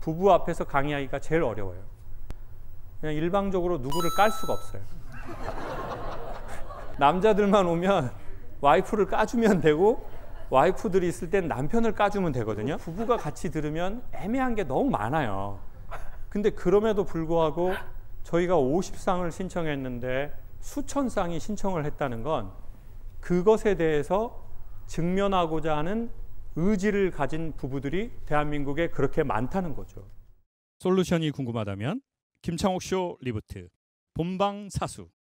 부부 앞에서 강의하기가 제일 어려워요. 그냥 일방적으로 누구를 깔 수가 없어요. 남자들만 오면 와이프를 까주면 되고 와이프들이 있을 땐 남편을 까주면 되거든요. 부부가 같이 들으면 애매한 게 너무 많아요. 근데 그럼에도 불구하고 저희가 50쌍을 신청했는데 수천 쌍이 신청을 했다는 건 그것에 대해서 직면하고자 하는 의지를 가진 부부들이 대한민국에 그렇게 많다는 거죠. 솔루션이 궁금하다면 김창옥 쇼 리부트 본방사수